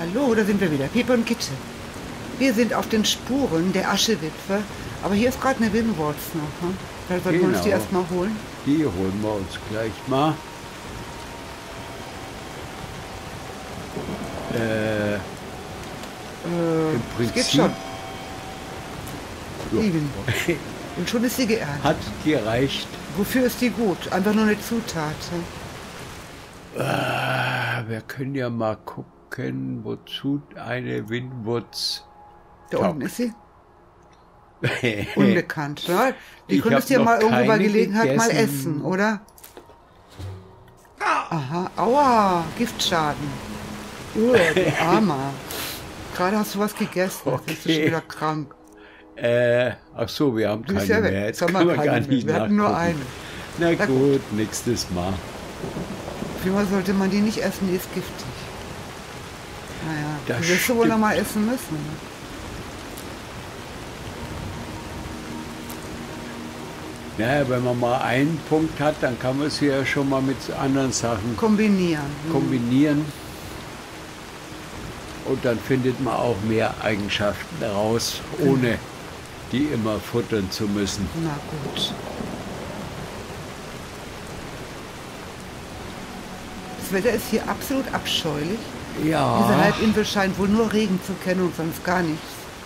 Hallo, da sind wir wieder. Pieper und Kitte. Wir sind auf den Spuren der Aschewitwe, aber hier ist gerade eine Winwurz noch. Ne? Vielleicht sollten wir uns die erstmal holen. Die holen wir uns gleich mal. Im Prinzip geht schon. Ja. Die Winwurz. Und schon ist sie geerntet. Hat gereicht. Wofür ist die gut? Einfach nur eine Zutat. Wir können ja mal gucken, wozu eine Winwurz Da taugt. unten ist sie. Unbekannt, ne? Die Ich könntest hab ja mal noch irgendwo bei keine Gelegenheit mal gegessen. essen, oder? Aha, aua, Giftschaden. Du Armer. Gerade hast du was gegessen, jetzt bist du schon Okay. wieder krank. Ach so, wir haben Du bist keine ja weg. mehr. Jetzt Sag mal, können wir keine gar mehr. nicht Wir hatten nur nachgucken. eine. Na gut, nächstes Mal. Auf jeden Fall sollte man die nicht essen, die ist giftig. Naja, Das die wirst du wohl stimmt. noch mal essen müssen. Naja, wenn man mal einen Punkt hat, dann kann man sie ja schon mal mit anderen Sachen Kombinieren. kombinieren. Und dann findet man auch mehr Eigenschaften heraus, ohne die immer futtern zu müssen. Na gut. Das Wetter ist hier absolut abscheulich. Diese Ja, Halbinsel scheint wohl nur Regen zu kennen und sonst gar nichts.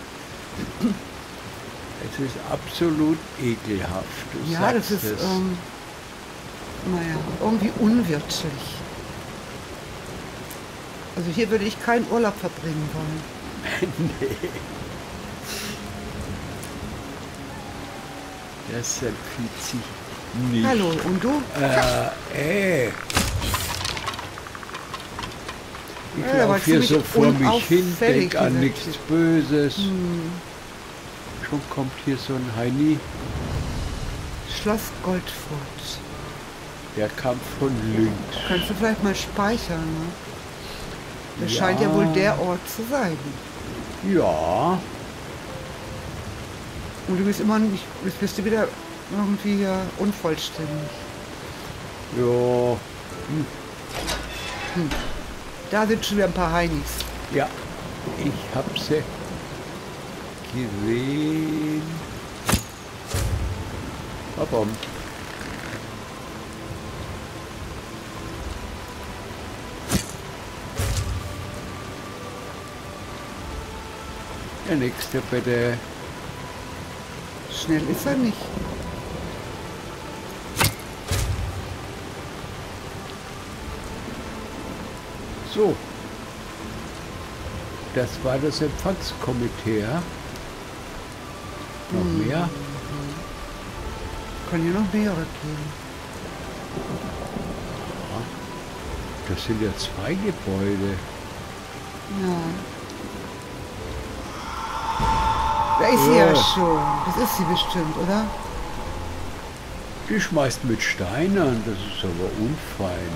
es ist absolut ekelhaft. Du Ja, das sagst ist, es. naja, irgendwie unwirtlich. Also hier würde ich keinen Urlaub verbringen wollen. Das empfiehlt sich nicht. Hallo, und du? Ich Ja, aber laufe hier ziemlich so vor mich hin, unauffällig, denk an dieser nichts Typ. Böses. Schon kommt hier so ein Heini. Schloss Goldfurt. Der kam von links. Kannst du vielleicht mal speichern, ne? Das Ja. scheint ja wohl der Ort zu sein. Ja, Und du bist immer nicht, jetzt bist du wieder irgendwie unvollständig. ja, Da sind schon wieder ein paar Heinis. ja. Ich hab sie gesehen. Aber der nächste bitte. Schnell ist er nicht. So. Das war das Empfangskomitee. Ja? Noch mehr? Kann hier noch mehrere geben. Das sind ja 2 Gebäude. Ja. Da ist sie ja Ja. schon. Das ist sie bestimmt, oder? Die schmeißt mit Steinen an, das ist aber unfein.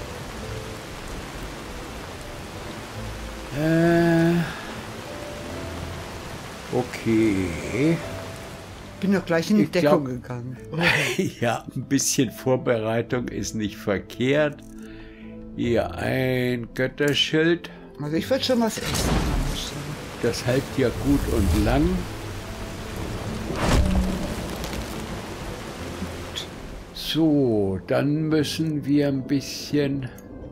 Okay. Bin doch gleich in die Ich Deckung glaub- gegangen. Ja, ein bisschen Vorbereitung ist nicht verkehrt. Hier ein Götterschild. Also ich würde schon was essen. Das hält ja gut und lang. So, dann müssen wir ein bisschen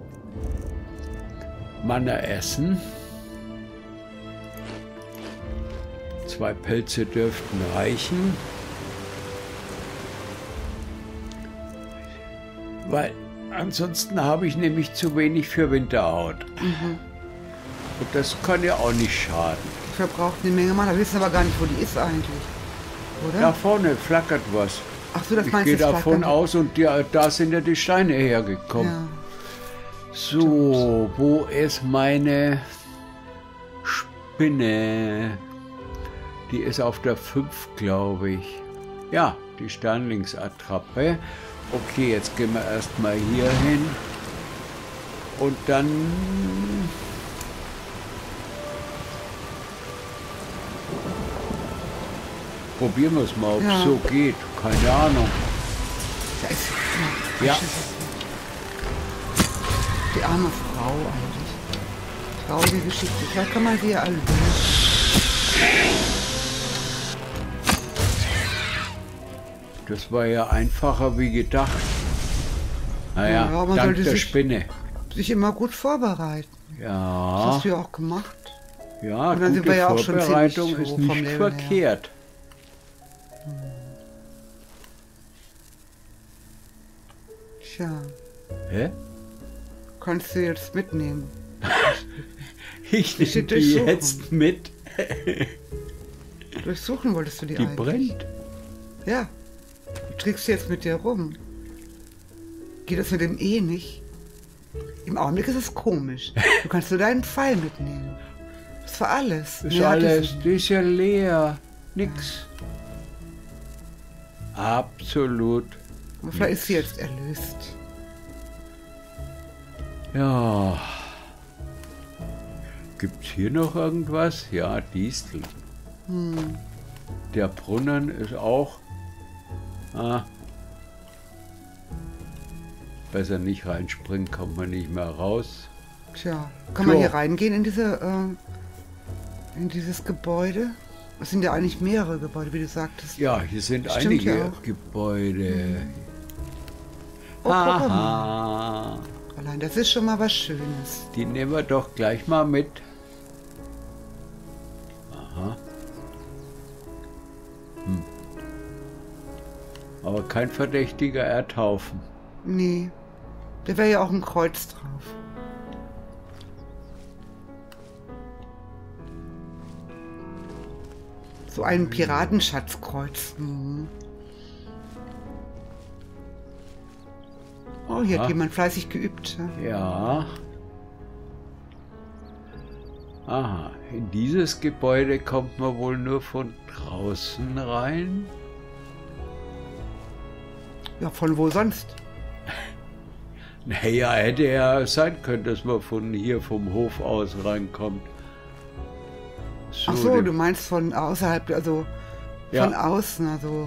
Manna essen. 2 Pelze dürften reichen. Weil ansonsten habe ich nämlich zu wenig für Winterhaut. Und das kann ja auch nicht schaden. Die verbraucht eine Menge Mann. Wir wissen aber gar nicht, wo die ist eigentlich. Oder? Da vorne flackert was. Ach so, das Ich meinst gehe du? das davon Flackern? aus und da sind ja die Steine hergekommen. Ja. So, wo ist meine Spinne? Die ist auf der 5, glaube ich. Ja, die Sternlingsattrappe. Okay, jetzt gehen wir erstmal hier hin. Und dann... Probieren wir es mal, ob es Ja. so geht. Keine Ahnung. Da ist sie. Ja. Die arme Frau eigentlich. Traurige Geschichte. Vielleicht kann man sie ja alle lösen. Das war ja einfacher wie gedacht. Naja, Ja, man dank sollte der Spinne. sich immer gut vorbereiten. Das Ja, hast du ja auch gemacht. ja, Und dann sind gute wir ja auch schon Vorbereitung ziemlich ist hoch vom nicht Level her. verkehrt. Tja, Hä? kannst du jetzt mitnehmen. Ich Die steht nehme die durchsuchen. jetzt mit. Durchsuchen wolltest du die Die eigentlich. brennt. Ja. Du trägst sie jetzt mit dir rum. Geht das mit dem E nicht? Im Augenblick ist es komisch. Du kannst nur deinen Pfeil mitnehmen. Das war alles. Ist Mehr hat es alles, nicht. die ist ja leer. Nix. Absolut. Aber vielleicht ist sie jetzt erlöst. Ja. Gibt's hier noch irgendwas? Ja, Distel. Der Brunnen ist auch. Besser nicht reinspringen, kommt man nicht mehr raus. Tja, kann man hier reingehen in dieses Gebäude? Es sind ja eigentlich mehrere Gebäude, wie du sagtest. Ja, hier sind Stimmt einige ja auch. Gebäude. Oh, guck mal. Aha. Allein das ist schon mal was Schönes. Die nehmen wir doch gleich mal mit. Aha. Aber kein verdächtiger Erdhaufen. Nee, da wäre ja auch ein Kreuz drauf. So ein Piratenschatzkreuz. Oh, hier hat jemand fleißig geübt. Ja? Ja. Aha, in dieses Gebäude kommt man wohl nur von draußen rein. Ja, von wo sonst? Naja, hätte ja sein können, dass man von hier vom Hof aus reinkommt. Ach so, du meinst von außerhalb, also Ja. von außen, also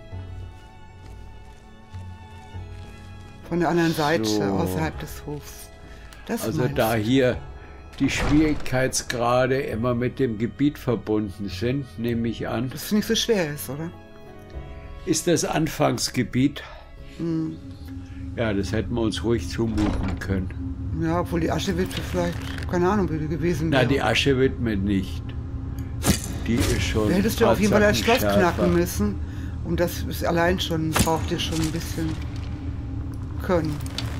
von der anderen Seite, So. außerhalb des Hofs. Das Also meinst da du? hier die Schwierigkeitsgrade immer mit dem Gebiet verbunden sind, nehme ich an. Das nicht so schwer ist, oder? Ist das Anfangsgebiet? Ja, das hätten wir uns ruhig zumuten können. Ja, obwohl die Aschewitwe vielleicht, keine Ahnung, wie die gewesen Na, wäre. die Asche wird mir nicht. Die ist schon. Da hättest du auf jeden Fall das Schloss schärfer. knacken müssen. Und das ist allein schon, braucht ihr schon ein bisschen Können.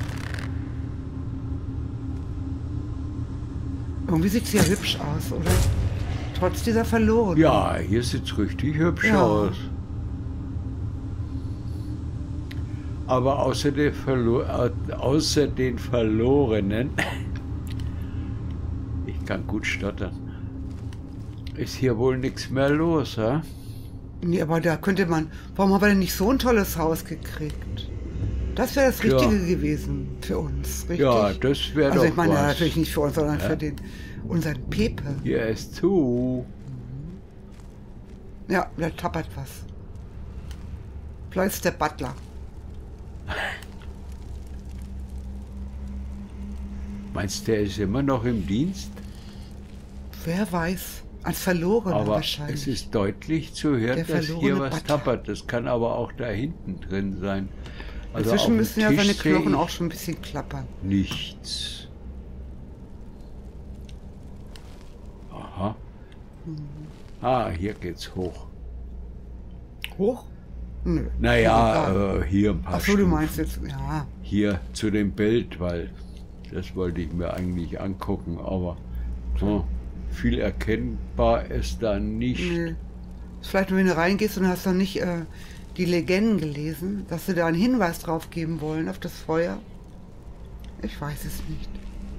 Irgendwie sieht es ja hübsch aus, oder? Trotz dieser Verloren. Ja, hier sieht es richtig hübsch Ja. aus. Aber außer den Verlorenen, ich kann gut stottern, ist hier wohl nichts mehr los, hä? Nee, aber da könnte man. Warum haben wir denn nicht so ein tolles Haus gekriegt? Das wäre das Richtige gewesen für uns, richtig? Ja, das wäre Also doch ich meine was. natürlich nicht für uns, sondern für unseren Pepe. Hier ist zu. Ja, der tappert was. Vielleicht ist der Butler. Meinst du, der ist immer noch im Dienst? Wer weiß? Als Verlorener Aber wahrscheinlich. es ist deutlich zu hören, Der dass hier verlorene was Butler. tappert. Das kann aber auch da hinten drin sein. Also Inzwischen auf dem müssen ja Tisch seine sehe Knochen ich auch schon ein bisschen klappern. nichts. Aha. Ah, hier geht's hoch. Hoch? Nö. Naja, hier ein paar Ach so, du Stufen. meinst jetzt, ja. Hier zu dem Bild, weil das wollte ich mir eigentlich angucken, aber so viel erkennbar ist da nicht. Nee. Vielleicht, wenn du reingehst und hast noch nicht die Legenden gelesen, dass sie da einen Hinweis drauf geben wollen auf das Feuer. Ich weiß es nicht.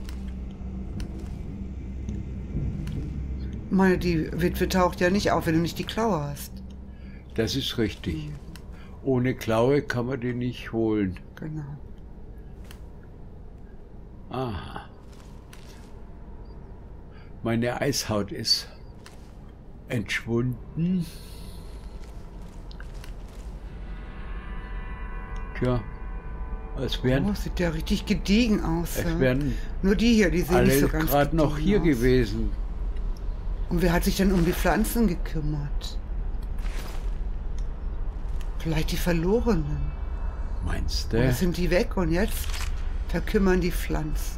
Ich meine, die Witwe taucht ja nicht auf, wenn du nicht die Klaue hast. Das ist richtig. Ohne Klaue kann man die nicht holen. Genau. Aha. Meine Eishaut ist entschwunden. Tja, Es wären, Oh, sieht ja richtig gediegen aus. es Ja. wären Nur die hier, die sehen nicht alle so ganz gerade noch gediegen hier aus. gewesen. Und wer hat sich denn um die Pflanzen gekümmert? Vielleicht die Verlorenen. Meinst Oder du? sind die weg und jetzt verkümmern die Pflanzen?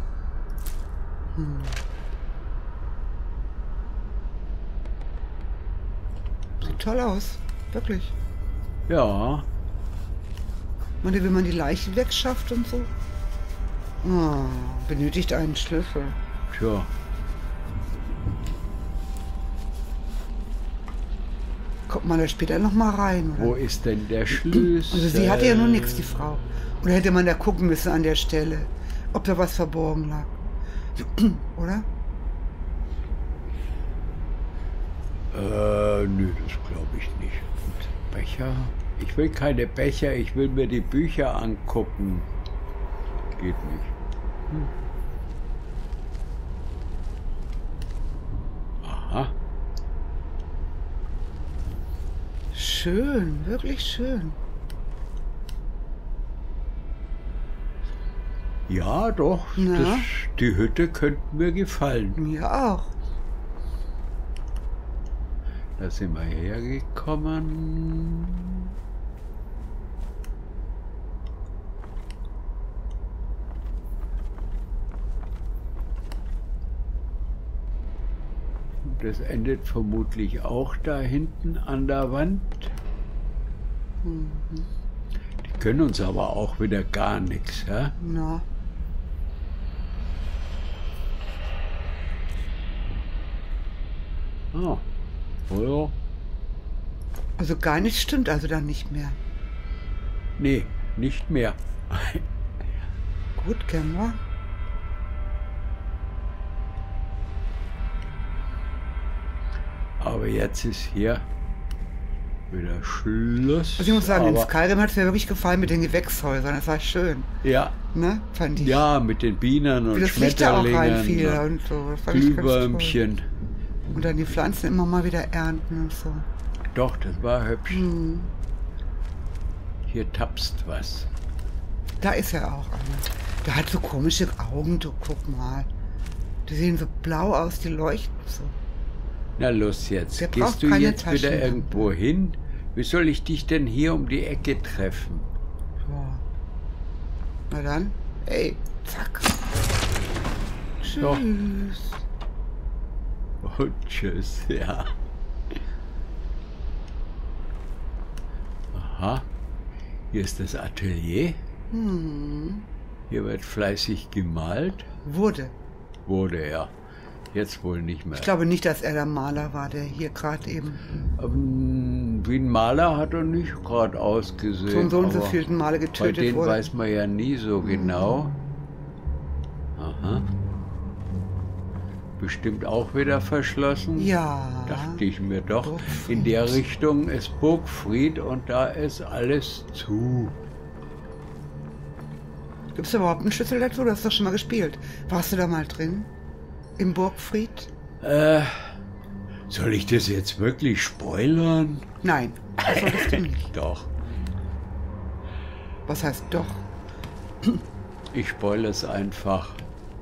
Sieht toll aus, wirklich. Ja, Und wenn man die Leichen wegschafft und so. Oh, benötigt einen Schlüssel. tja. Kommt man da später noch mal rein, oder? Wo ist denn der Schlüssel? Also sie hatte ja nur nichts, die Frau. Oder hätte man da gucken müssen an der Stelle, ob da was verborgen lag. Oder? Nö, das glaube ich nicht. Und Becher? Ich will keine Becher, ich will mir die Bücher angucken. Geht nicht. Aha. Schön, wirklich schön. Ja, doch, Na? die Hütte könnte mir gefallen. Mir auch. Da sind wir hergekommen. Und das endet vermutlich auch da hinten an der Wand. Die können uns aber auch wieder gar nichts, ja? Na. Ah, oder? Also gar nichts stimmt also dann nicht mehr. Nee, nicht mehr. Gut, kennen wir. Aber jetzt ist hier wieder Schluss. Also ich muss sagen, in Aber- Skyrim hat es mir wirklich gefallen mit den Gewächshäusern. Das war schön, Ja, ne? Fand ich. ja, mit den Bienen und Wie das Licht da auch Schmetterlingen, reinfiel und und so. Das fand ich ganz toll. Glühwürmchen. Und dann die Pflanzen immer mal wieder ernten und so. Doch, das war hübsch. Hm. Hier tapst was. Da ist er auch einer. Der hat so komische Augen, du guck mal. Die sehen so blau aus, die leuchten so. Na los jetzt. Der braucht Gehst du keine jetzt wieder Taschenlampe. irgendwo hin? Wie soll ich dich denn hier um die Ecke treffen? Ja. Na dann, ey, zack. Tschüss. Doch. Und tschüss, ja. Aha. Hier ist das Atelier. Hier wird fleißig gemalt. Wurde. Wurde ja. Jetzt wohl nicht mehr. Ich glaube nicht, dass er der Maler war, der hier gerade eben Wie ein Maler hat er nicht gerade ausgesehen. so und so aber vielen Male bei getötet denen wurde. weiß man ja nie so genau. Aha. Bestimmt auch wieder verschlossen. Ja. Dachte ich mir doch. Burgfried. In der Richtung ist Burgfried und da ist alles zu. Gibt es überhaupt einen Schlüssel dazu? Du hast doch schon mal gespielt. Warst du da mal drin? Im Burgfried? Soll ich das jetzt wirklich spoilern? Nein, das solltest du nicht. Doch. Was heißt doch? Ich spoilere es einfach.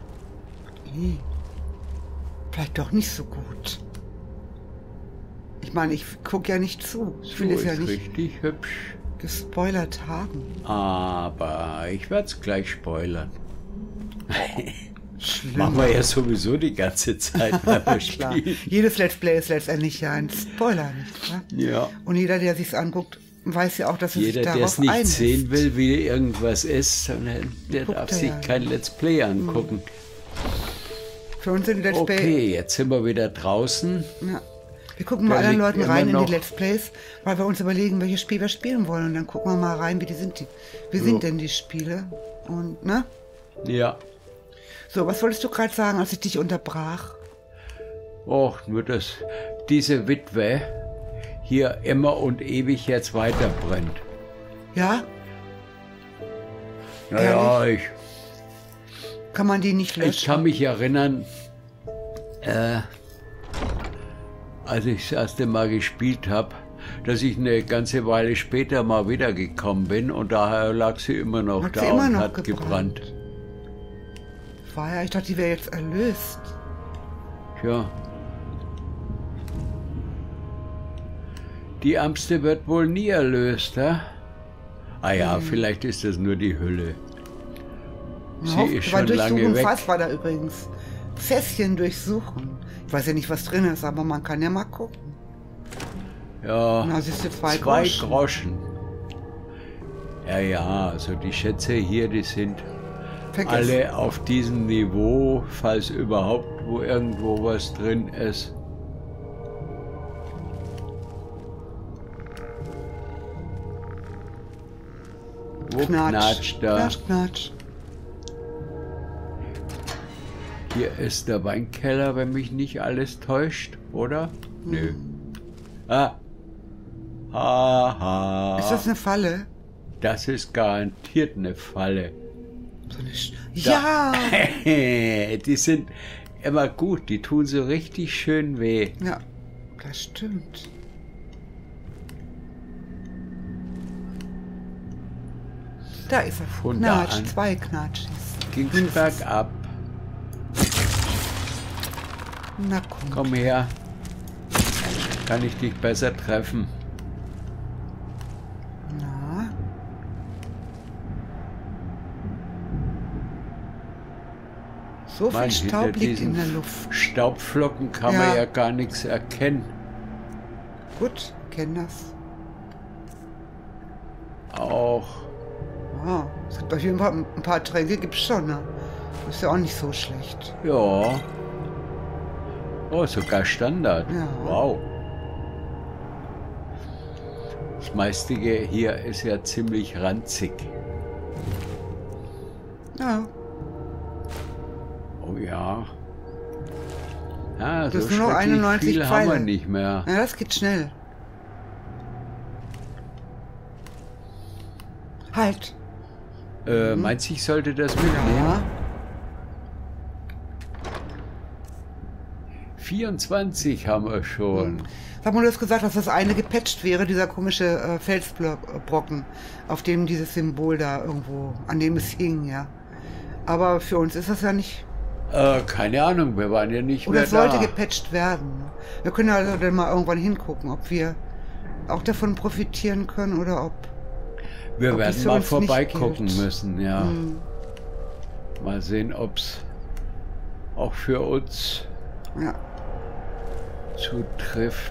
Vielleicht doch nicht so gut. Ich meine, ich gucke ja nicht zu. Ich will So es ja ist nicht richtig hübsch. gespoilert haben. Aber ich werde es gleich spoilern. Schlimm. Machen wir ja sowieso die ganze Zeit, wenn wir Klar. spielen. Jedes Let's Play ist letztendlich ja ein Spoiler, nicht wahr? Ja. Und jeder, der sich's anguckt, weiß ja auch, dass er Jeder, sich der darauf es nicht einlässt. sehen will, wie irgendwas ist, sondern der Guckt darf er sich ja. kein Let's Play angucken. Für uns sind die Let's Play... Okay, jetzt sind wir wieder draußen. Ja. Wir gucken Da mal anderen liegt Leuten immer rein in noch- die Let's Plays, weil wir uns überlegen, welches Spiel wir spielen wollen. Und dann gucken wir mal rein, wie sind Jo. denn die Spiele? Und, ne? Ja. So, was wolltest du gerade sagen, als ich dich unterbrach? Och, nur dass diese Witwe hier immer und ewig jetzt weiter brennt. Ja? Naja, Kann man die nicht ich löschen? kann mich erinnern, als ich das erste Mal gespielt habe, dass ich eine ganze Weile später mal wiedergekommen bin und daher lag sie immer noch Hat sie da immer und noch hat gebrannt. War ja, ich dachte, die wäre jetzt erlöst. Tja. Die Ärmste wird wohl nie erlöst, hä? Ah ja, vielleicht ist das nur die Hülle. Sie ist schon lange weg. Fass war da übrigens. Fässchen durchsuchen. Ich weiß ja nicht, was drin ist, aber man kann ja mal gucken. Ja, Na, siehst du, zwei Groschen. Ja, also die Schätze hier, die sind alle auf diesem Niveau, falls überhaupt wo irgendwo was drin ist. Wo knatscht da? Knatsch, knatsch. Hier ist der Weinkeller, wenn mich nicht alles täuscht, oder? Nö. Ah. Haha. Ist das eine Falle? Das ist garantiert eine Falle. So eine ja! Die sind immer gut, die tun so richtig schön weh. Ja, das stimmt. Da ist er. Von Knatsch, da an zwei Knatschis. ging's bergab. Na Komm her. Kann ich dich besser treffen? Na? So viel Staub liegt in der Luft. Staubflocken kann man ja gar nichts erkennen. Gut, kenn das. Auch. Ah, es gibt auf jeden Fall ein paar Tränke, gibt's schon, ne? Ist ja auch nicht so schlecht. Ja. Oh, sogar Standard. Ja. Wow. Das meiste hier ist ja ziemlich ranzig. Ja. Oh ja. Ah, Das so sind nur noch schrecklich 91 viel Pfeile. haben wir nicht mehr. Ja, das geht schnell. Halt. Meinst du, ich sollte das mitnehmen? Ja. 24 haben wir schon. Sag mal, du hast gesagt, dass das eine gepatcht wäre, dieser komische Felsbrocken, auf dem dieses Symbol da irgendwo, an dem es hing, ja. Aber für uns ist das ja nicht... Keine Ahnung, wir waren ja nicht Oder mehr es sollte da. gepatcht werden. Wir können also dann mal irgendwann hingucken, ob wir auch davon profitieren können oder ob... Wir ob werden für mal uns nicht vorbeigucken gilt. müssen, ja. Mal sehen, ob es auch für uns Ja. zutrifft.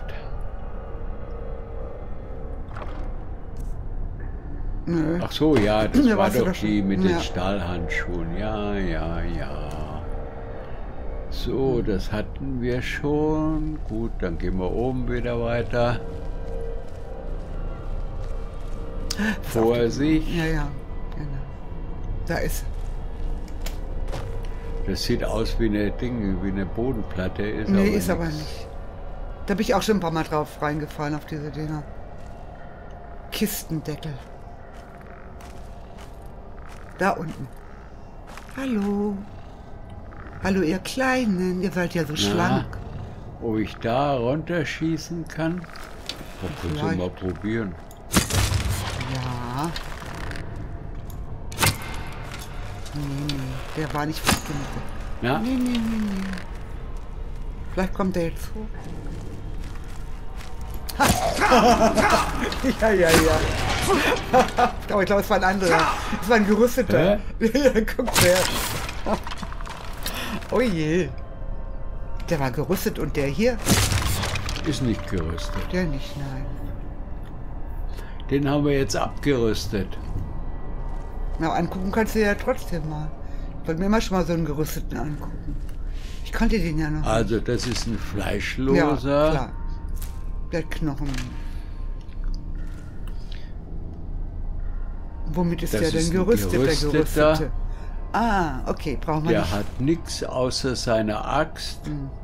Nö. Ach so, ja, das Ja, war warst du doch doch schon. die mit Ja. den Stahlhandschuhen. Ja. So, das hatten wir schon. Gut, dann gehen wir oben wieder weiter. Vorsicht. Ja, genau. Da ist er. Das sieht aus wie eine wie eine Bodenplatte. Nee, ist aber nix. nicht. Da bin ich auch schon ein paar Mal drauf reingefallen, auf diese Dinger. Kistendeckel. Da unten. Hallo. Hallo, ihr Kleinen. Ihr seid ja so schlank. Ob ich da runterschießen kann? Das kannst du Vielleicht. mal probieren. Ja. Nee, der war nicht weit genug. Ja? Nee. Vielleicht kommt der jetzt hoch. Ja. Aber ich glaube, es war ein anderer. Es war ein gerüsteter. Ja, guck der. Oh je. Der war gerüstet und der hier? Ist nicht gerüstet. Der nicht, nein. Den haben wir jetzt abgerüstet. Na, angucken kannst du ja trotzdem mal. Ich wollte mir immer schon mal so einen gerüsteten angucken. Ich kannte den ja noch. Also das ist ein Ja, fleischloser. klar. Der hat Knochen. Womit ist Das der denn ist ein gerüstet, der gerüsteter. Gerüstete? Ah, okay, brauchen wir Der nicht. hat nichts außer seiner Axt.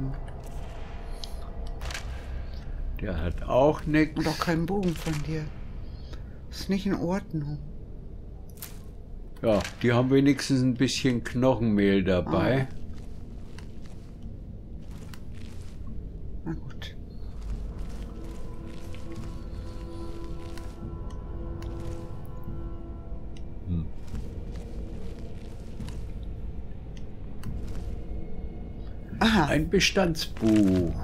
Der hat auch nichts. Und auch keinen Bogen von dir. Ist nicht in Ordnung. Ja, die haben wenigstens ein bisschen Knochenmehl dabei. Na gut. Aha. Ein Bestandsbuch.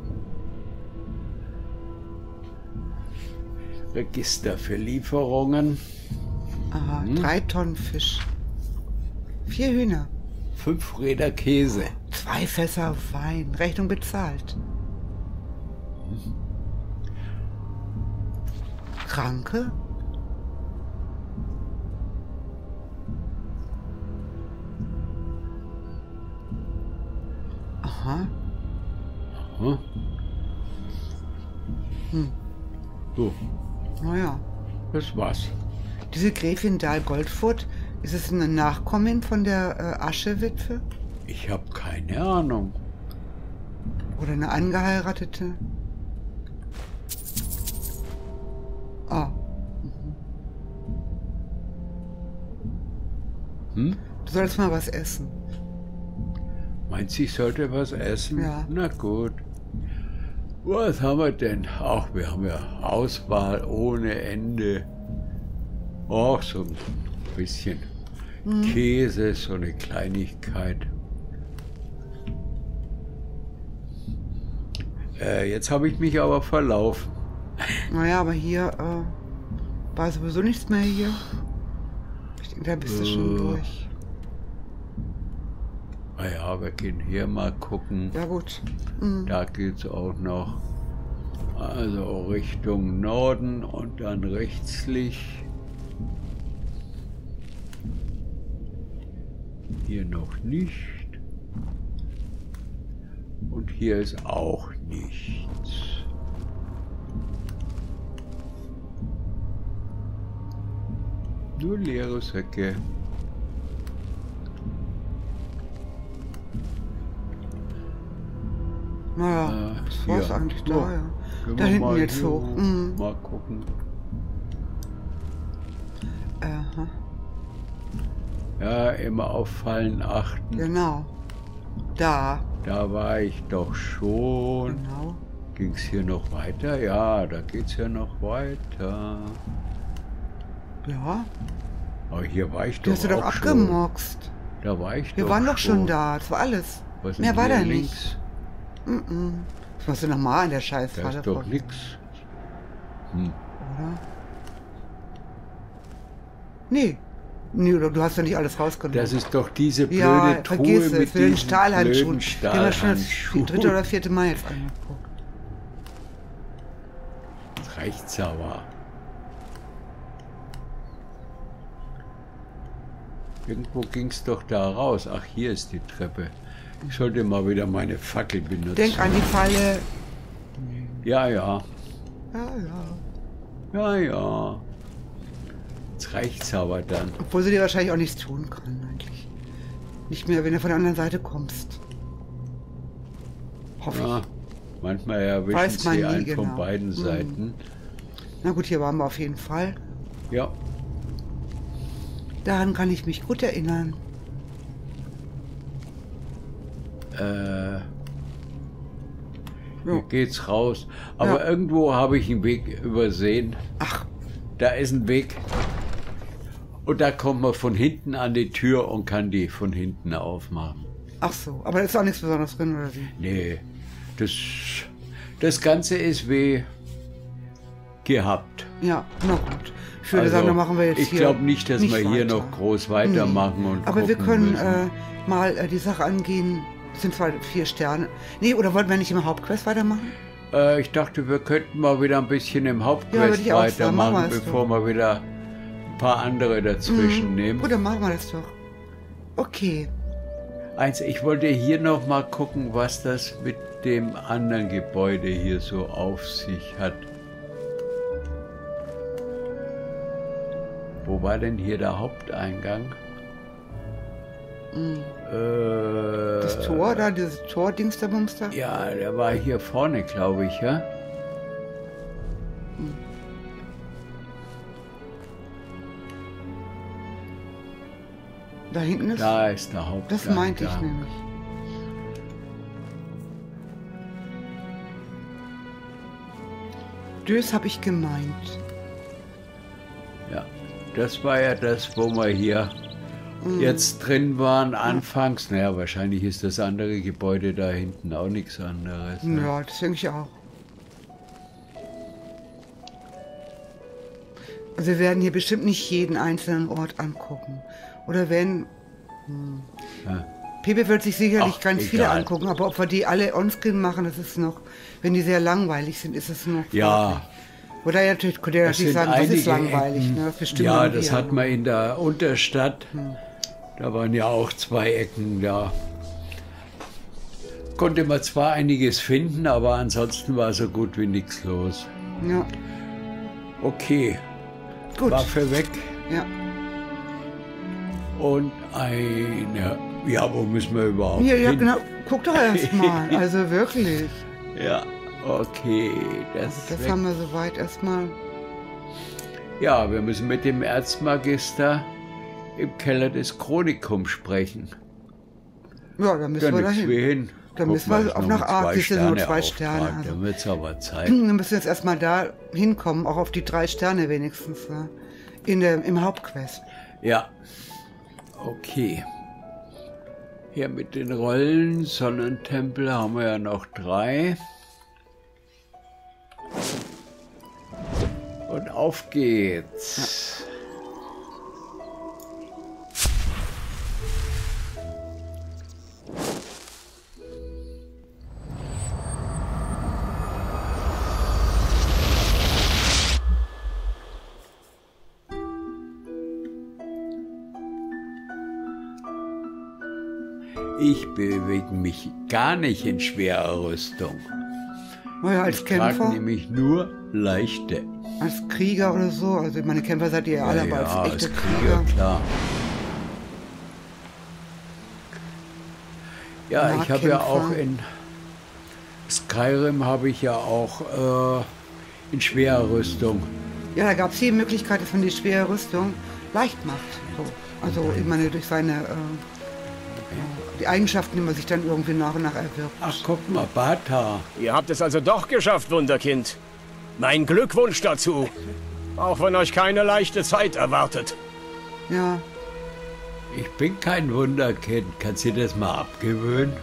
Register für Lieferungen. Aha. 3 Tonnen Fisch. 4 Hühner. 5 Räder Käse. 2 Fässer Wein. Rechnung bezahlt. Kranke? Aha. Aha. So, Naja. das war's. Diese Gräfin Dahl-Goldfurt, ist es eine Nachkommin von der Aschewitwe? Ich habe keine Ahnung. Oder eine angeheiratete? Ah. Hm? Du sollst mal was essen. Meinst du, ich sollte was essen? Ja. Na gut. Was haben wir denn? Ach, wir haben ja Auswahl ohne Ende. Ach, so ein bisschen Käse, so eine Kleinigkeit. Jetzt habe ich mich aber verlaufen. Naja, aber hier war sowieso nichts mehr hier. Ich denke, da bist du schon durch. Naja, wir gehen hier mal gucken. Ja gut. Da geht's auch noch. Also Richtung Norden und dann rechtslich. Hier noch nicht. Und hier ist auch nichts. Nur leere Säcke. Naja, das war's hier. eigentlich da, So, ja. gehen Da wir hinten mal jetzt hier hoch. Mal gucken. Aha. Ja, immer auf Fallen achten. Genau. Da. Da war ich doch schon. Genau. Ging es hier noch weiter? Ja, da geht's ja noch weiter. Ja. Aber hier war ich Du doch hast du doch auch schon. abgemurkst. Da war ich Wir doch waren doch schon da. Das war alles. Was ist Mehr denn war hier da nicht. links? Das machst du nochmal an der Da Scheißfalle. ist doch Frau. nix. Hm. Oder? Nee. Nee, oder du hast ja nicht alles rausgenommen. Das ist doch diese blöde ja, Truhe vergiss mit es. Mit den diesen Stahlhandschuhen. blöden Den haben wir schon das Stahlhandschuhen. 3. oder 4. Mal jetzt angeguckt. Das reicht's aber. Irgendwo ging's doch da raus. Ach, hier ist die Treppe. Ich sollte mal wieder meine Fackel benutzen. Denk an die Falle. Ja, ja. Ja, ja. Ja, ja. Jetzt reicht's aber dann. Obwohl sie dir wahrscheinlich auch nichts tun kann, eigentlich. Nicht mehr, wenn du von der anderen Seite kommst. Hoffe Ja, ich. manchmal erwischen Weiß man sie nie einen genau. von beiden Seiten. Na gut, hier waren wir auf jeden Fall. Ja, Daran kann ich mich gut erinnern. hier geht's raus. Aber Ja. irgendwo habe ich einen Weg übersehen. Ach, Da ist ein Weg. Und da kommt man von hinten an die Tür und kann die von hinten aufmachen. ach so. Aber da ist auch nichts Besonderes drin, oder wie? Nee, das Ganze ist wie gehabt. Ja, na gut. Ich würde sagen, dann machen wir jetzt ich hier glaube nicht, dass wir hier weiter. noch groß weitermachen und Aber wir gucken können müssen. mal die Sache angehen. Das sind zwar 4 Sterne. Nee, oder wollten wir nicht im Hauptquest weitermachen? Ich dachte, wir könnten mal wieder ein bisschen im Ja, Hauptquest würde ich auch sagen. Machen weitermachen, wir es bevor wir wieder ein paar andere dazwischen nehmen. Gut, dann machen wir das doch. Okay. Ich wollte hier noch mal gucken, was das mit dem anderen Gebäude hier so auf sich hat. Wo war denn hier der Haupteingang? Das Tor da, dieses Tor-Dings der Bumster. Ja, der war hier vorne, glaube ich, ja? Da hinten ist. Da ist der Haupteingang. Das meinte ich nämlich. Das habe ich gemeint. Ja, das war ja das, wo wir hier jetzt drin waren anfangs. Naja, wahrscheinlich ist das andere Gebäude da hinten auch nichts anderes. Ne? Ja, das denke ich auch. Also wir werden hier bestimmt nicht jeden einzelnen Ort angucken. Oder wenn... Ja. Pepe wird sich sicherlich ganz viele egal. angucken, aber ob wir die alle on-screen machen, das ist noch... Wenn die sehr langweilig sind, ist es noch... Ja. fraglich. Oder ja, natürlich könnte er Es natürlich sind sagen, das ist einige langweilig. Ecken. Ne? Das bestimmen Ja, wir das hier. hat man in der Unterstadt. Da waren ja auch 2 Ecken da. Konnte man zwar einiges finden, aber ansonsten war so gut wie nichts los. Ja, Okay, gut. Waffe weg Ja. und eine... Ja, wo müssen wir überhaupt Hier, ja, hin? genau. Guck doch erst mal. Also wirklich. Ja, okay, das, Das weg. haben wir soweit erstmal. Ja, wir müssen mit dem Erzmagister im Keller des Chronikums sprechen. Ja, da müssen Da wir nichts dahin. wie hin. Da Guck müssen mal, wir ist auch noch nach mit Arc, das sind nur 2 Auftrag. Sterne. Also. Da wird es aber Zeit. Wir müssen jetzt erstmal da hinkommen, auch auf die 3 Sterne wenigstens. Ja. Im Hauptquest. Ja, okay. Hier mit den Rollen, Sonnentempel haben wir ja noch 3. Und auf geht's. Ich bewege mich gar nicht in schwerer Rüstung. Naja, als Ich trage Kämpfer, nämlich nur leichte. als Krieger oder so. Also meine Kämpfer seid ihr ja alle, aber Ja, als echte als Krieger, klar. Ja, ich habe ja Nahkämpfer. auch in Skyrim habe ich ja auch in schwerer Rüstung. Ja, da gab es die Möglichkeit, dass man die schwere Rüstung leicht macht. So. Also ich meine, durch seine die Eigenschaften, die man sich dann irgendwie nach und nach erwirbt. Ach, guck mal, Bata. Ihr habt es also doch geschafft, Wunderkind. Mein Glückwunsch dazu. Auch wenn euch keine leichte Zeit erwartet. Ja, Ich bin kein Wunderkind. Kannst du dir das mal abgewöhnen?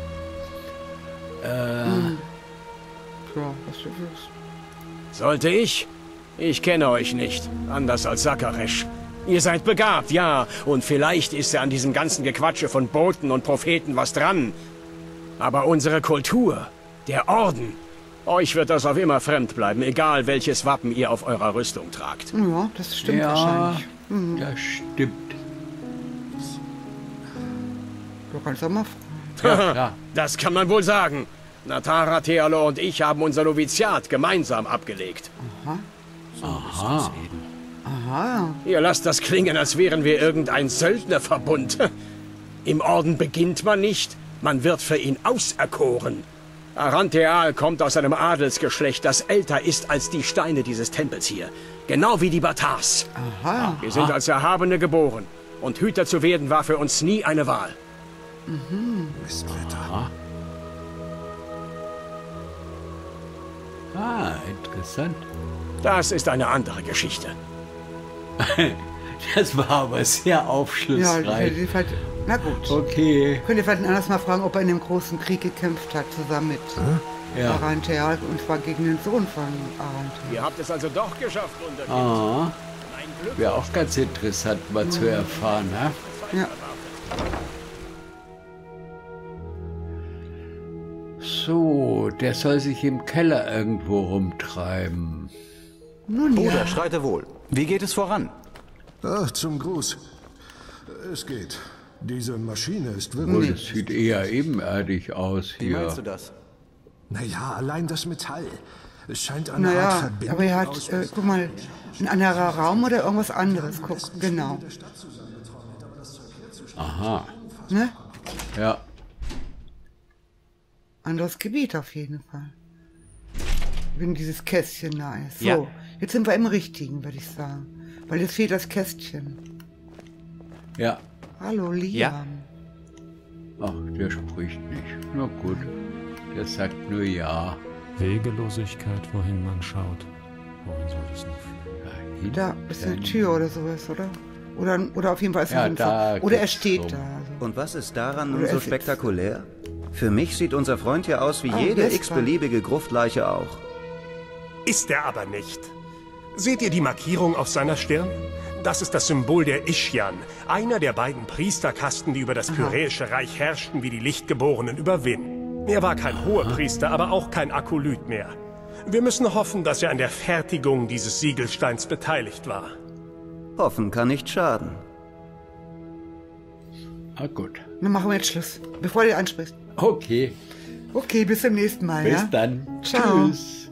ja, was du willst. Sollte ich? Ich kenne euch nicht. Anders als Sakaresh. Ihr seid begabt, ja. Und vielleicht ist ja an diesem ganzen Gequatsche von Boten und Propheten was dran. Aber unsere Kultur, der Orden, euch wird das auf immer fremd bleiben, egal welches Wappen ihr auf eurer Rüstung tragt. Ja, das stimmt Ja, wahrscheinlich. das stimmt. Du kannst auch mal fragen. Ja, klar. Das kann man wohl sagen. Natara, Thealo und ich haben unser Noviziat gemeinsam abgelegt. Aha. Aha, Ihr lasst das klingen, als wären wir irgendein Söldnerverbund. Im Orden beginnt man nicht, man wird für ihn auserkoren. Arantheal kommt aus einem Adelsgeschlecht, das älter ist als die Steine dieses Tempels hier. Genau wie die Batars. aha. Wir sind als Erhabene geboren. Und Hüter zu werden war für uns nie eine Wahl. Mistwetter. Ah, interessant. Das ist eine andere Geschichte. Das war aber sehr Ja, aufschlussreich. vielleicht, na gut. Okay. Könnt ihr vielleicht anders mal fragen, ob er in dem großen Krieg gekämpft hat, zusammen mit Ja. Arantheal, und zwar gegen den Sohn von Arantheal. Ihr habt es also doch geschafft, Wunderkind. Ah, Mein Glück. wäre auch ganz interessant mal zu erfahren. Ne? Ja. So, der soll sich im Keller irgendwo rumtreiben. Nun Bruder, ja, schreite wohl. Wie geht es voran? Ach, zum Gruß. Es geht. Diese Maschine ist Oh, wirklich... das sieht eher ebenerdig aus Wie meinst hier. du das? Naja, allein das Metall. Es scheint eine Art naja, Verbindung aber er hat, aus... guck mal, ein anderer Raum oder irgendwas anderes. Guck, genau. Aha, Ne? ja. Anderes Gebiet auf jeden Fall. Wenn dieses Kästchen da ist. So, Ja. jetzt sind wir im Richtigen, würde ich sagen. Weil jetzt fehlt das Kästchen. Ja. Hallo, Liam. Ja. Ach, der spricht nicht. Na gut. Der sagt nur ja. Wegelosigkeit, wohin man schaut. Wohin soll es noch führen? Da ist eine Tür oder sowas, oder? Oder auf jeden Fall ist er sinnvoll. Oder er steht da. Und was ist daran nun Oder so er sitzt. spektakulär? Für mich sieht unser Freund hier aus wie jede der ist x-beliebige Gruftleiche auch. Ist er aber nicht. Seht ihr die Markierung auf seiner Stirn? Das ist das Symbol der Ishyan, einer der beiden Priesterkasten, die über das Pyräische Reich herrschten, wie die Lichtgeborenen über Win. Er war kein Hohepriester, aber auch kein Akolyt mehr. Wir müssen hoffen, dass er an der Fertigung dieses Siegelsteins beteiligt war. Hoffen kann nicht schaden. Ah, gut. Dann machen wir jetzt Schluss, bevor du ansprichst. Okay. Okay, bis zum nächsten Mal. Bis ja? dann. Ciao. Tschüss.